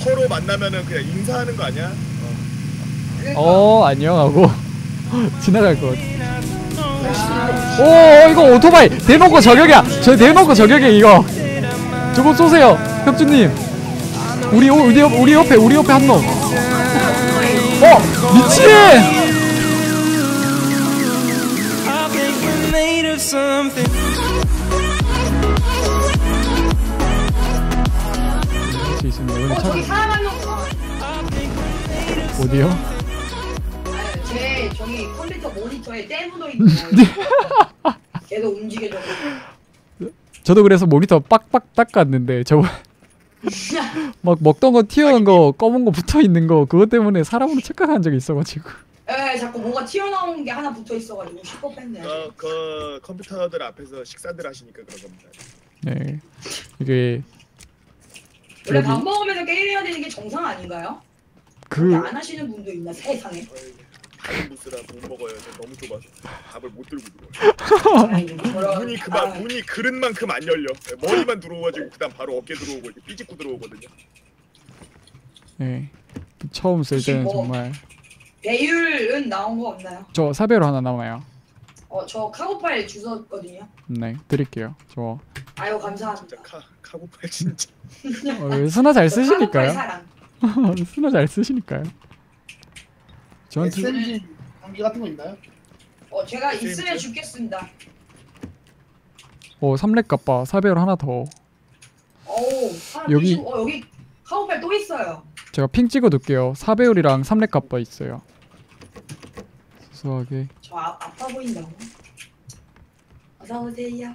서로 만나면은 그냥 인사하는 거 아니야? 안녕하고 지나갈 것 같아. 오 이거 오토바이 대놓고 저격이야. 저 대놓고 저격이야 이거. 저거 쏘세요 혁주님. 우리 옆에 한 놈. 미친. 저기 사람 한 명. 어디요? 제 저기 컴퓨터 모니터에 때 묻어 있는 거예요. 계속 움직여져. 저도 그래서 모니터 빡빡 닦았는데 저거 막 먹던 거 튀어나온 거 검은 거 붙어 있는 거 그것 때문에 사람으로 착각한 적이 있어가지고. 에 자꾸 뭐가 튀어나온 게 하나 붙어 있어가지고 슈퍼 뺐네. 그 컴퓨터들 앞에서 식사들 하시니까 그런 겁니다. 네 이게 원래 밥 먹으면서 게임해야 되는 게 정상 아닌가요? 안 하시는 분도 있나 세상에. 밥을 못 쓰라 못 먹어요. 너무 좁아서 밥을 못 들고 들어요. 문이 그릇만큼 안 열려. 머리만 들어오가지고 그다음 바로 어깨 들어오고 이렇게 삐집고 들어오거든요. 네 처음 쓸 때는 뭐 정말. 배율은 나온 거 없나요? 저 사배로 하나 남아요. 저 카고파일 주웠거든요. 네 드릴게요. 저. 아유 감사합니다. 진짜 카고파일 진짜. 스나 잘 쓰시니까요. 사랑. 스나 잘 쓰시니까요. 저한테 SMG 장비 같은 거 있나요? 제가 있으면 죽겠습니다. 3렙 값봐. 사배로 하나 더. 여기 여기 카고파일 또 있어요. 제가 핑 찍어둘게요. 4배율이랑 3렙 값봐 있어요. 수수하게. 저 아파 보인다고? 어서오세요.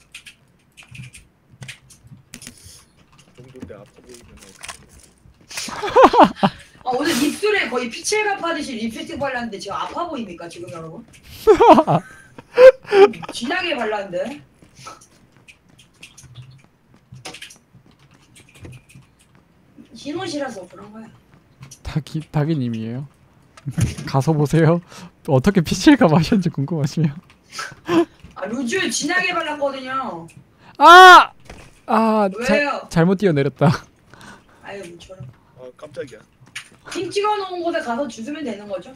정도인데 아파 보이면 오늘 입술에 거의 피칠갑 하듯이 립스틱 발랐는데 제가 아파 보입니까 지금 여러분? 진하게 발랐는데? 흰옷이라서 그런 거야. 닭이님이에요. 가서 보세요. 어떻게 피칠갑 하셨는지 궁금하시면. 루즈 진하게 발랐거든요. 왜요? 잘못 뛰어내렸다. 아유 저런. 깜짝이야. 핑 찍어놓은 곳에 가서 주스면 되는 거죠?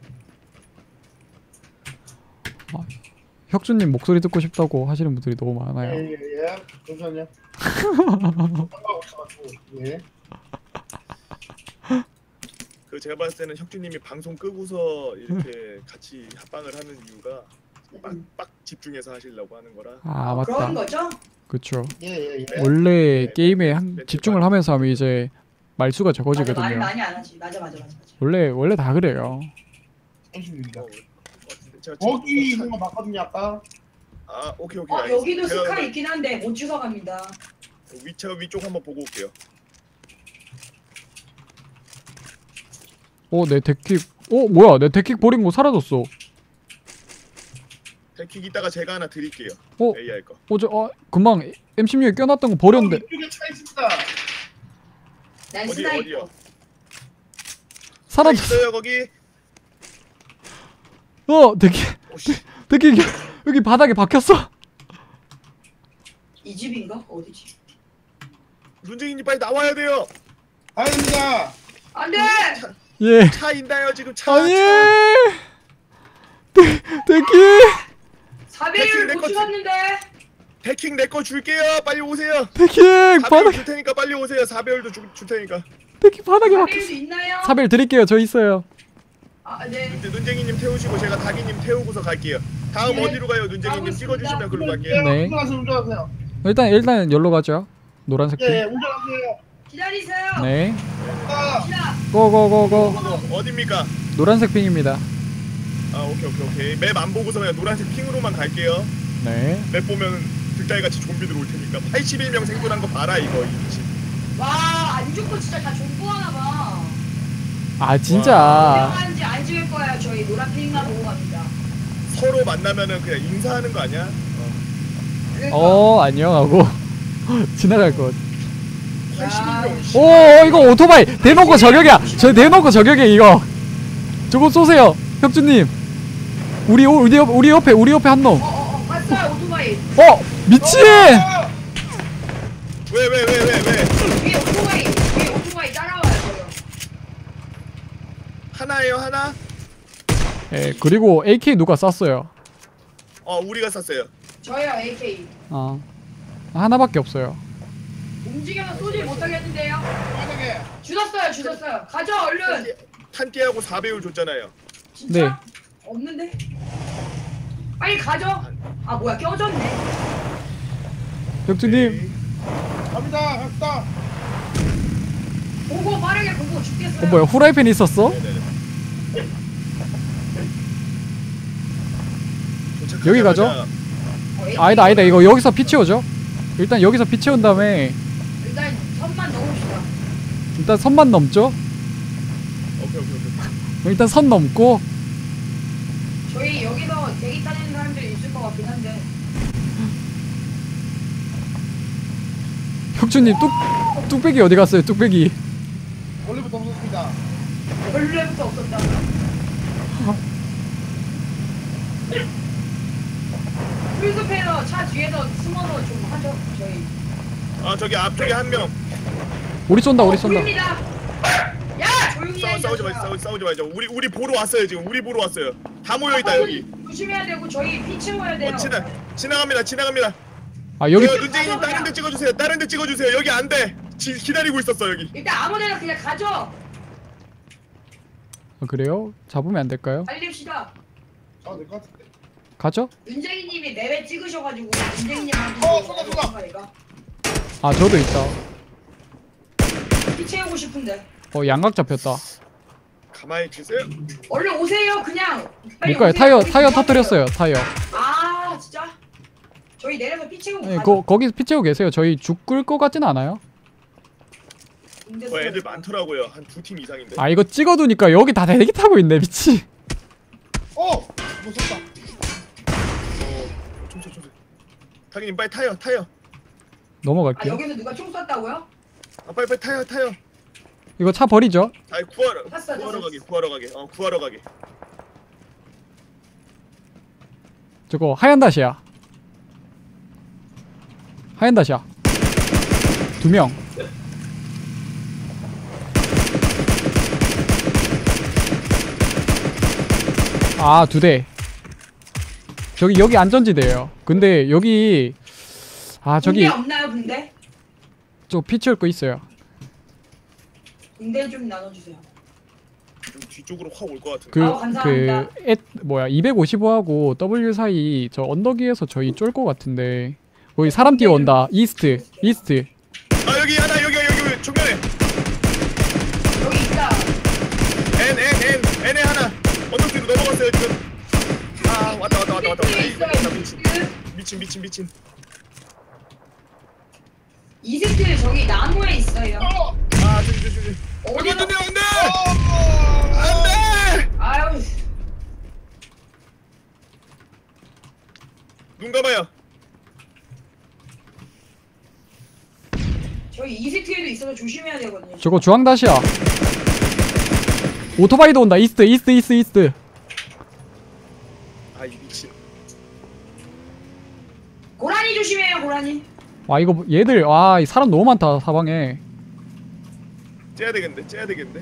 혁주님 목소리 듣고 싶다고 하시는 분들이 너무 많아요. 예. 잠시만요. 예. 제가 봤을 때는 혁주님이 방송 끄고서 이렇게 같이 합방을 하는 이유가 빡 집중해서 하시려고 하는 거라. 맞다. 그런 거죠? 그쵸. 예. 원래 게임에 집중을 하면서 하면 이제 말수가 적어지거든요. 많이 안 하지. 맞아. 원래 다 그래요. 30입니다. 거기 있는 거 봤거든요 아까. 오케이. 여기도 스카 있긴 한데 못 주워갑니다. 위쪽 한번 보고 올게요. 내 데킥. 뭐야? 내 데킥 버린 거 사라졌어. 데킥 이따가 제가 하나 드릴게요. AI 거. 금방 M16에 껴놨던 거 버렸는데. 이쪽에 차 있습니다. 난 스나이퍼. 있어요 거기. 데킥 여기 바닥에 박혔어. 이 집인가? 어디지? 눈쟁이님 빨리 나와야 돼요. 아닙니다. 안돼. 예. 차 있나요 지금 차? 아니. 데킥. 4배율 못 주웠는데. 데킥 내 거 줄게요. 빨리 오세요. 데킥 4배율 줄 테니까 빨리 오세요. 4배율도 줄 테니까. 데킥 바닥에 박혔어. 4배율도 있나요? 4배율 드릴게요. 저 있어요. 네. 눈쟁이님 태우시고 제가 닭이님 태우고서 갈게요. 다음 어디로 가요? 눈쟁이님 찍어주시면 그걸로 갈게요. 네. 운전하세요. 일단 열로 가죠. 노란색 핑. 예, 운전하세요. 기다리세요. 네. 시작. 고고고고. 어딥니까? 노란색 핑입니다. 오케이. 맵 안 보고서 그냥 노란색 핑으로만 갈게요. 네. 맵 보면 들달같이 좀비들 올 테니까. 81명 생존한 거 봐라 이거. 와, 무조건 진짜 다 존버하나 봐. 진짜. 명한지 안 찍을 거야. 저희 노란 핑만 보고 갑니다. 서로 만나면은 그냥 인사하는 거 아니야? 안녕하고 지나갈 것. 81명. 이거 오토바이 대놓고 저격이야. 저 대놓고 저격이야 이거. 저거 쏘세요, 혁주님. 우리 옆에 한 놈. 봤어요 오토바이. 미친. 왜? 위에 오토바이 따라와. 하나예요 하나. 예, 그리고 AK 누가 쐈어요? 우리가 샀어요. 저요 AK. 하나밖에 없어요. 움직여서 쏘지 못하겠는데요. 만약에 주웠어요. 가져 얼른. 탄띠하고 4배율 줬잖아요. 진짜? 네. 없는데? 빨리 가져. 아 뭐야 껴졌네. 혁주님, 갑니다. 갑시다. 보고 빠르게 보고 죽겠어요. 뭐야 후라이팬 있었어? 네네네. 여기 가죠? 아니다 이거 여기서 피 채우죠. 일단 여기서 피 채운 다음에 일단 선만 넣읍시다. 일단 선만 넘죠. 오케이. 일단 선 넘고 저희 여기서 대기 타는 사람들이 있을 것 같긴 한데. 혁주님 뚝배기 어디 갔어요? 뚝배기. 원래부터 없었습니다. 원래부터 없었다고요? 풀숲에서 차 뒤에서 숨어서 좀 하죠 저희. 저기 앞쪽에 한 명. 우리 쏜다. 보입니다. 야 조용히 해. 싸우지 마자. 우리 보러 왔어요 지금. 우리 보러 왔어요. 다 모여 있다 여기. 조심해야 되고 저희 피 채워야 돼요. 지나갑니다. 아 여기 눈쟁이님 다른 데 찍어주세요. 여기 안 돼. 기다리고 있었어 여기. 일단 아무데나 그냥 가죠. 그래요? 잡으면 안 될까요? 달립시다. 될것 같은데. 가죠? 윤쟁이님이 내외 찍으셔가지고 윤쟁이님한테 쏜다. 아 저도 있다. 피 채우고 싶은데. 양각 잡혔다. 가만히 계세요. 얼른 오세요 그냥. 빨리 못 가요. 오세요. 타이어 터뜨렸어요. 타이어. 아 진짜? 저희 내려서 피 채우고 네, 가죠. 거기서 피 채우고 계세요. 저희 죽을 것 같진 않아요. 애들 많더라고요. 한 2팀 이상인데. 아 이거 찍어두니까 여기 다 대기 타고 있네 미치. 무섭다. 총소. 타기님 빨리 타요. 넘어갈게요. 여기서 누가 총 쐈다고요? 빨리 타요. 이거 차 버리죠. 탔어. 구하러 가게. 저거 하얀 다시야. 2명. 아 2대. 여기 안전지대예요. 근데 여기 저기 붕대 없나요 붕대? 저 피 채울 거 있어요. 붕대 좀 나눠주세요. 좀 뒤쪽으로 확 올 것 같은데. 감사합니다. 255하고 W 사이 저 언덕 위에서 저희 쫄 것 같은데 거기 사람 뛰어온다. 이스트. 여기 하나 여기 정면에. 여기 있다. N에 하나. 언덕 뒤로 넘어갔어요 지금. 왔다. 미친. 이스트 저기 나무에 있어요. 저기. 어디? 안돼. 아유. 눈 감아요. 저희 이스트에도 있어서 조심해야 되거든요. 저거 주황 다시야. 오토바이도 온다. 이스트. 이 미친. 고라니 조심해요 고라니. 와 이거 얘들 이 사람 너무 많다 사방에. 째야 되겠는데.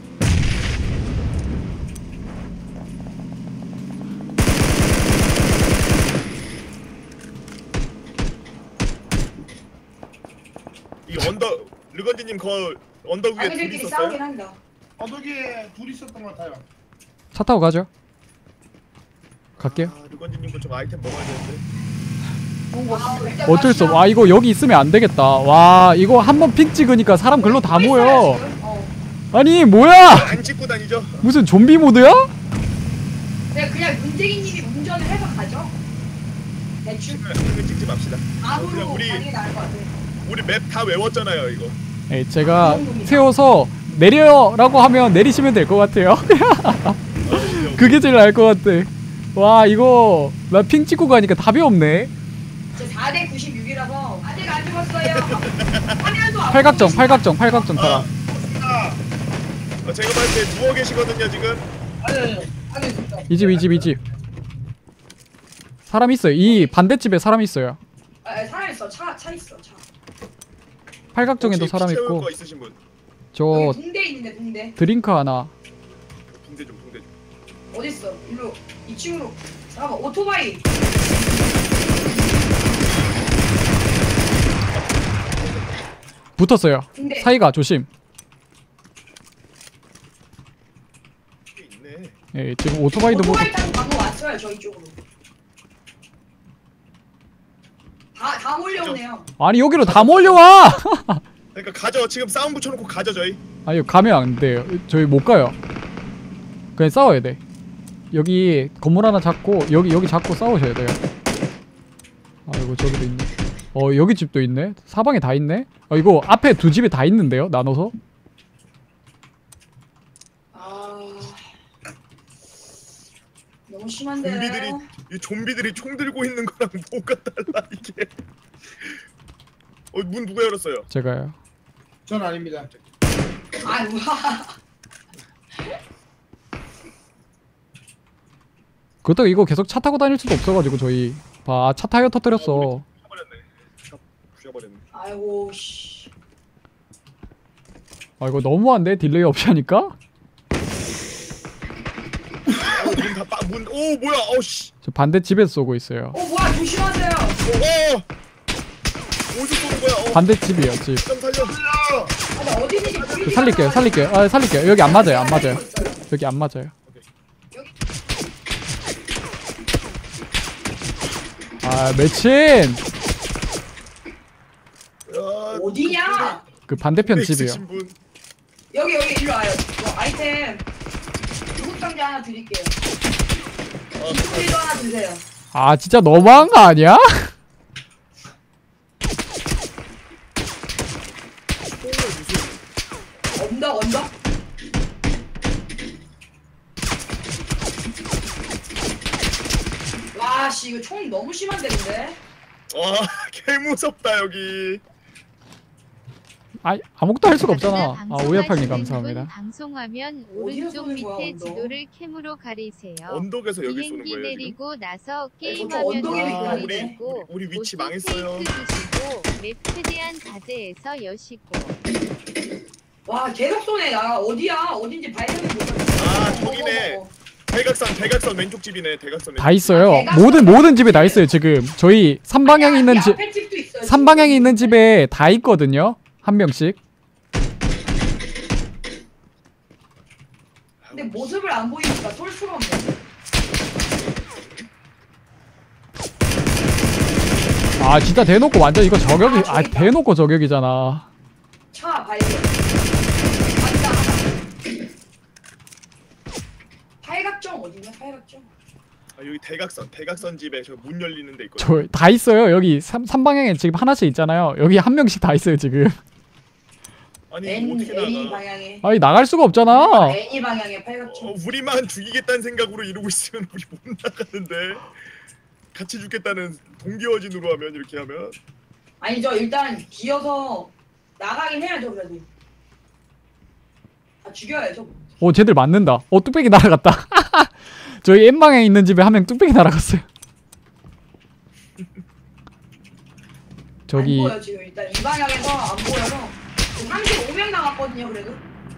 이 르건지님 언덕 위에 둘 아기들끼리 있었어요? 싸우긴 한다. 언덕에 둘이 있었던 것 같아요. 차 타고 가죠. 갈게요. 르건지님도 좀 아이템 먹어야 되는데. 일단 어쩔 수 갑시다. 없어. 이거 여기 있으면 안 되겠다. 와 이거 한번 픽 찍으니까 사람 글로 다 모여. 있어요, 지금? 아니 뭐야? 안 찍고 다니죠? 무슨 좀비 모드야? 그냥 문재기님이 운전을 해서 가죠. 대충 이거 찍지 맙시다. 암으로 그냥 가는 게 나을 것 같아. 우리 맵 다 외웠잖아요 이거. 네, 제가 세워서 내려라고 하면 내리시면 될 것 같아요. 그게 제일 나을 것 같아. 와 이거 나 핑 찍고 가니까 답이 없네. 제 4대 96이라서 아직 안 죽었어요. 화면도 안 팔각정 타라. 제가 봤을 때 누워 계시거든요 지금. 아니 있습니다. 이 집. 사람 있어요. 이 반대집에 사람 있어요. 사람 있어. 차 있어. 차. 팔각정에도 혹시 사람 피 채울 있고. 거 있으신 분? 저 여기 붕대 있는데 붕대. 드링크 하나. 붕대 좀. 어딨어? 일로 2층으로. 잠깐만 오토바이. 붙었어요. 붕대. 사이가 조심. 꽤 있네. 예, 지금 오토바이도 뭐 오토바이 타고 방금 왔어요 저희 쪽으로. 다 몰려오네요. 아니 여기로 다 몰려와. 그러니까 가져. 지금 싸움 붙여놓고 가져 저희. 아니 가면 안 돼요. 저희 못 가요. 그냥 싸워야 돼. 여기 건물 하나 잡고 여기 잡고 싸우셔야 돼요. 아이고 저기도 있네. 여기 집도 있네. 사방에 다 있네. 이거 앞에 두 집에 다 있는데요. 나눠서. 너무 심한데요. 좀비들이 총 들고 있는 거랑 뭐가 달라 이게. 문 누가 열었어요? 제가요. 전 아닙니다. 아 뭐야. 그렇다고 이거 계속 차 타고 다닐 수도 없어가지고 저희 차 타이어 터뜨렸어. 부셔버렸네. 아이고 씨. 이거 너무한데 딜레이 없이 하니까. 오 뭐야? 씨. 저 반대 집에서 쏘고 있어요. 뭐야 조심하세요. 어디서 쏘는 거야? 반대 집이에요 집. 좀 살려. 나 어디 있는지 보이지 살릴게요. 살릴게요. 여기 안 맞아요. 여기 안 맞아요. 매친. 어디냐? 그 반대편 집이요. 여기 일로 와요. 아이템 구급상자 하나 드릴게요. 이거 하나 드세요. 진짜 너무한 거 아니야? 언덕? 와씨 이거 총 너무 심한데 근데? 개 무섭다 여기. 아무것도 할 수가 없잖아. 오야팡님 감사합니다. 방송화면 오른쪽 밑에 지도를 캠으로 가리세요. 언덕에서 여기 쏘는 비행기 거예요 내리고 나서 언덕에 게임화면을 있다는데? 누르시고 우리 위치 망했어요. 드시고 맵 최대한 자제해서 여시고. 와 계속 쏘네. 야 어디야? 어딘지 발견을 못하겠어. 저기네. 대각선 왼쪽 집이네. 대각선. 다 있어요. 대각선. 모든 집에 다 있어요 지금. 저희 3방향에 있는 집. 앞에 집도 있어요, 3방향에 있는 집에 다 있거든요. 한 명씩. 근데 모습을 안 보이니까 쏠 수가 없네. 진짜 대놓고 완전 이거 저격이. 대놓고 저격이잖아. 차 발견. 맞다. 팔각정 어디냐? 팔각정. 여기 대각선 집에 저 문 열리는 데 있거든. 저 다 있어요. 여기 3방향에 지금 하나씩 있잖아요. 여기 한 명씩 다 있어요 지금. 아니 N 어떻게 나가? 방향에. 나갈 수가 없잖아. N 방향에 팔각정. 우리만 죽이겠다는 생각으로 이러고 있으면 우리 못 나가는데. 같이 죽겠다는 동기어진으로 하면 이렇게 하면. 아니죠. 일단 기어서 나가긴 해야죠 그래도. 죽여야죠. 쟤들 맞는다. 뚝배기 날아갔다. 저희 N방향에 있는 집에 한 명 뚝배기 날아갔어요. 저기 안 보여 지금 일단 이 방향에서 안 보여서 35명 나갔거든요 그래도.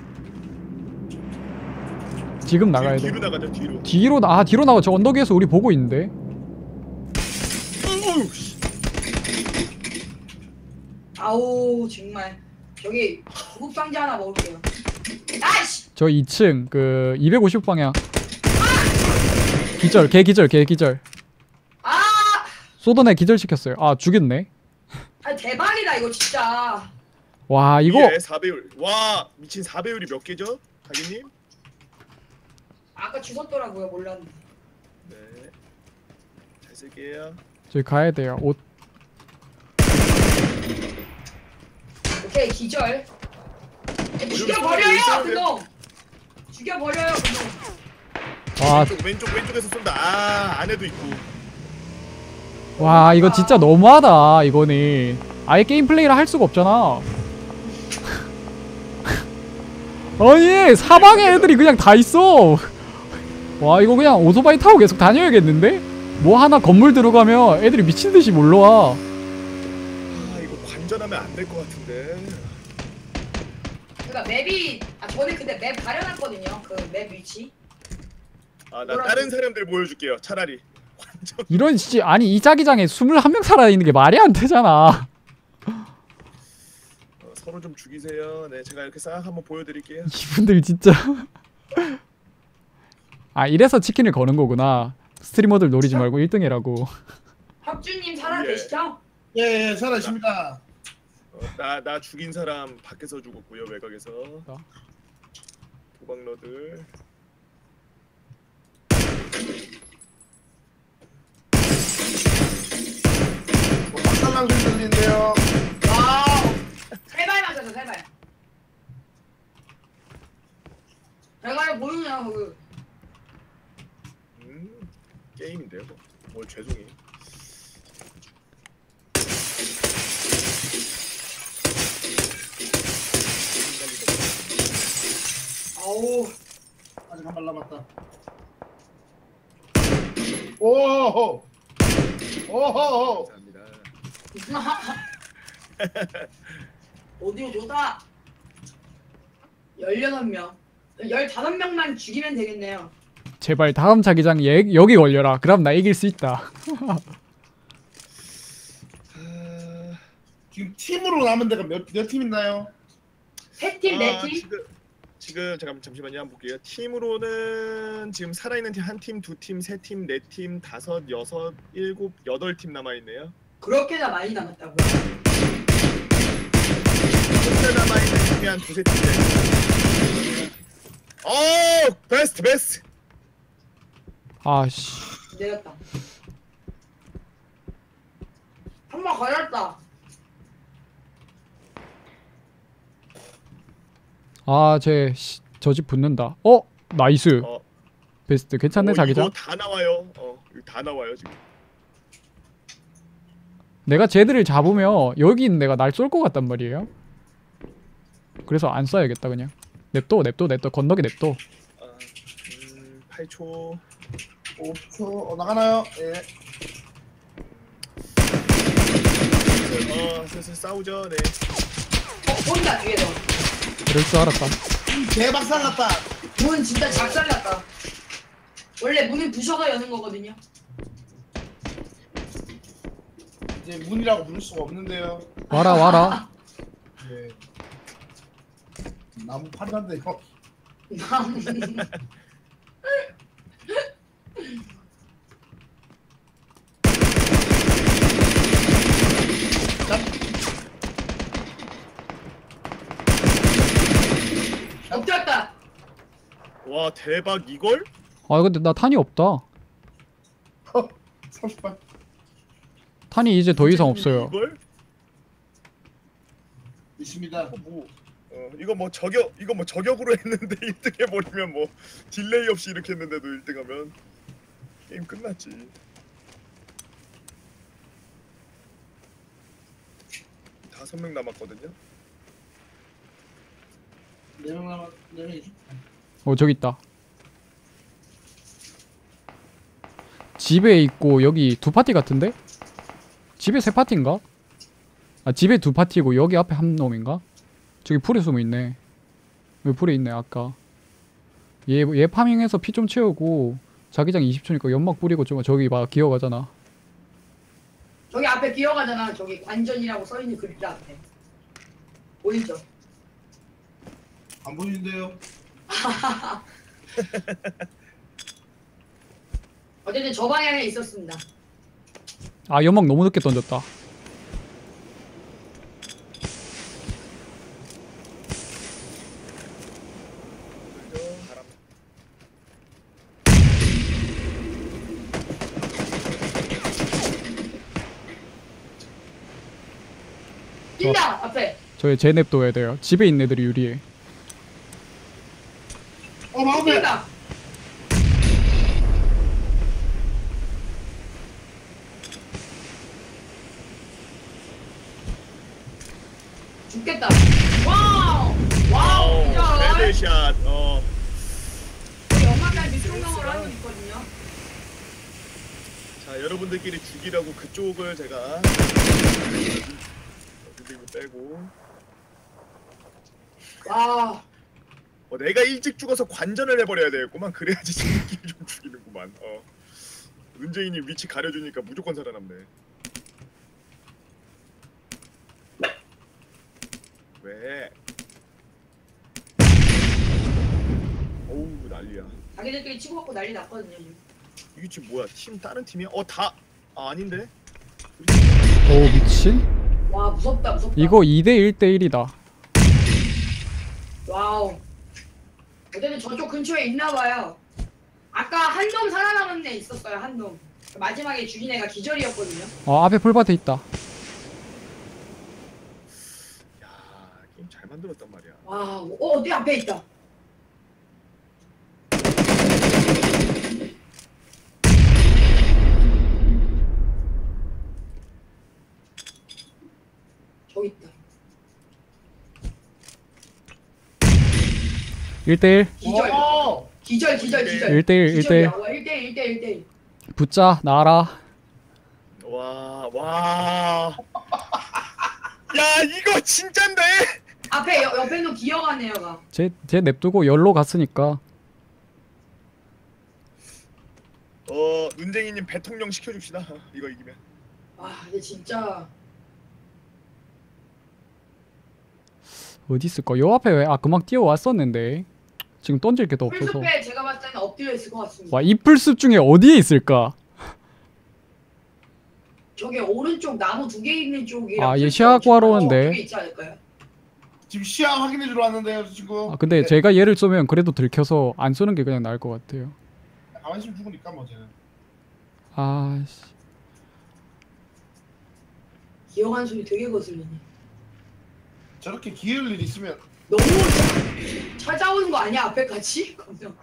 지금 나가야 돼. 뒤로 나가자 뒤로. 뒤로 나가. 저 언덕 위에서 우리 보고 있는데. 아우 정말. 저기 구급상자 하나 먹을게요. 아이씨. 저 2층 그 250방향. 기절. 개 기절. 쏘던 애 기절시켰어요. 죽였네. 대박이다 이거 진짜. 와 이거 4배율. 와 미친 4배율이 몇 개죠? 가기님? 아까 주웠더라고요 몰랐는데. 네. 잘 쓸게요. 저기 가야 돼요. 오케이 기절. 죽여버려요 그놈. 죽여버려요 그놈. 왼쪽에서 쏜다. 안에도 있고. 와 이거 진짜 너무하다. 이거는 아예 게임 플레이를 할 수가 없잖아. 아니 사방에 애들이 그냥 다 있어. 와 이거 그냥 오토바이 타고 계속 다녀야겠는데? 뭐 하나 건물 들어가면 애들이 미친듯이 몰러와. 이거 관전하면 안 될 것 같은데. 그러니까 맵이 저는 근데 맵 가려놨거든요. 그 맵 위치. 아, 나 다른 사람들 보여줄게요. 차라리. 완전. 이런 씨 아니 이 자기장에 21명 살아있는 게 말이 안 되잖아. 서로 좀 죽이세요. 네, 제가 이렇게 싹 한번 보여드릴게요. 이분들 진짜. 아 이래서 치킨을 거는 거구나. 스트리머들 노리지 말고 1등이라고. 혁주님 살아 예. 계시죠? 예, 살아있습니다. 나 죽인 사람 밖에서 죽었고요. 외곽에서. 도박러들. 박살난 소리 들리는데요. 와우. 3발 맞았어 3발. 내가 보이냐 그. 게임인데요. 뭘 죄송해요. 아우. 아직 한 발 남았다. 오호. 오호. 감사합니다. 오디오 좋다. 16명. 15명만 죽이면 되겠네요. 제발 다음 자기장 여기 걸려라. 그럼 나 이길 수 있다. 지금 팀으로 남은 데가 몇 팀 있나요? 3팀, 4팀? 지금 잠시만요. 한번 볼게요. 팀으로는 지금 살아있는 팀 한 팀, 두 팀, 세 팀, 네 팀, 다섯, 여섯, 일곱, 여덟 팀 남아 있네요. 그렇게나 많이 남았다고. 혼자 남아 있는 팀이 한 두세 팀. 베스트. 아씨. 내렸다. 한번 걸렸다. 아, 저 집 붙는다. 나이스. 베스트. 괜찮네, 자기장. 이거 다 나와요. 이거 다 나와요 지금. 내가 쟤들을 잡으면 여기 있는 애가 날 쏠 것 같단 말이에요. 그래서 안 쏴야겠다 그냥. 냅둬. 건너게 냅둬. 8초. 5초. 나가나요? 예. 슬슬 싸우죠. 네. 보인다 뒤에서. 그럴 줄 알았다. 대박살 났다. 문 진짜 작살났다. 원래 문은 부셔서 여는 거거든요. 이제 문이라고 부를 수가 없는데요. 와라. 예. 나무 판단데요. 엎드렸다. 와 대박 이걸? 아 근데 나 탄이 없다. 30발. 탄이 이제 더 이상 없어요. 이걸? 있습니다. 이거 뭐 저격으로 했는데 1등 해버리면 뭐 딜레이 없이 이렇게 했는데도 1등하면 게임 끝났지. 다섯 명 남았거든요. 4명 남았. 4명이죠. 저기 있다. 집에 있고 여기 두 파티 같은데? 집에 세 파티인가? 아 집에 두 파티고 여기 앞에 한 놈인가? 저기 풀에 숨어 있네. 여기 풀에 있네 아까. 얘 파밍해서 피 좀 채우고 자기장 20초니까 연막 뿌리고 좀 저기 막 기어가잖아. 저기 앞에 기어가잖아. 저기 관전이라고 써있는 글자 앞에. 보이죠? 안 보이는데요. 어쨌든 저 방향에 있었습니다. 아 연막 너무 늦게 던졌다. 뛴다 앞에. 저희 제냅 둬야 돼요. 집에 있는 애들이 유리해. 마음에. 뛴다. 죽겠다. 와우. 진짜. 레드샷. 연막까지 성공을 하고 있거든요. 자 여러분들끼리 죽이라고 그쪽을 제가 이거 빼고. 와. 내가 일찍 죽어서 관전을 해버려야 되겠구만. 그래야지 지들끼리 좀 죽인다. 살아남았구만. 은재이님 위치 가려주니까 무조건 살아남네. 왜? 어우 난리야. 자기들끼리 치고받고 난리 났거든요 지금. 이게 지금 뭐야? 팀 다른 팀이야? 아닌데? 오 미친. 와 무섭다. 이거 2대 1대 1이다. 와우. 어쨌든 저쪽 근처에 있나봐요. 아까 한 놈 살아남은 애 있었어요. 한 놈. 마지막에 죽인 애가 기절이었거든요. 앞에 풀밭에 있다. 야 게임 잘 만들었단 말이야. 와, 내 앞에 있다. 저기 있다. 1대1 기절. 1대1 1대1 1대1. 붙자 나라. 와. 야 이거 진짠데? 앞에 옆에 놈 기어가네요, 가. 쟤 냅두고 열로 갔으니까. 눈쟁이님 대통령 시켜줍시다. 이거 이기면. 와, 근데 진짜 어디 있을까? 요 앞에 왜 금방 뛰어왔었는데 지금 던질 게 더 없어서. 풀숲에 제가 봤을 때는 엎드려 있을 것 같습니다. 와 이 풀숲 중에 어디에 있을까? 저기 오른쪽 나무 2개 있는 쪽이랑 얘 시야 구하러 오는데. 2개 있지 않을까요? 지금 시야 확인해 주러 왔는데요 지금. 근데 네. 제가 얘를 쏘면 그래도 들켜서 안 쏘는 게 그냥 나을 것 같아요. 가만히 있으면 죽으니까 뭐 쟤는. 아씨. 기어가는 소리 되게 거슬리네. 저렇게 기회를 일 있으면 너무 찾아오는 거 아니야 앞에 같이? 검정.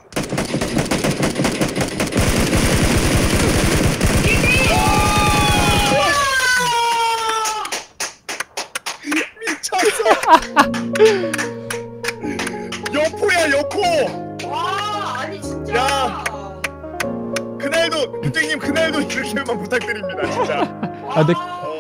여포야 여포. 와 아니 진짜. 야. 그날도 눈쟁이님 그날도 이렇게만 부탁드립니다 진짜. 근데 와.